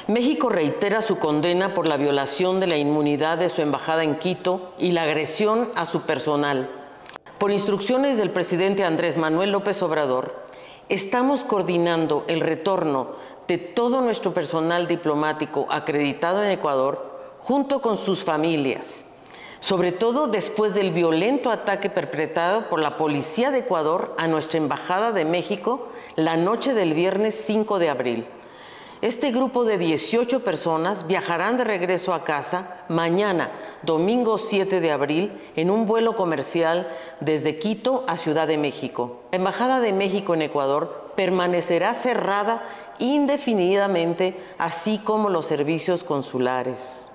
México reitera su condena por la violación de la inmunidad de su embajada en Quito y la agresión a su personal. Por instrucciones del presidente Andrés Manuel López Obrador, estamos coordinando el retorno de todo nuestro personal diplomático acreditado en Ecuador junto con sus familias, sobre todo después del violento ataque perpetrado por la Policía de Ecuador a nuestra Embajada de México la noche del viernes 5 de abril. Este grupo de 18 personas viajarán de regreso a casa mañana, domingo 7 de abril, en un vuelo comercial desde Quito a Ciudad de México. La Embajada de México en Ecuador permanecerá cerrada indefinidamente, así como los servicios consulares.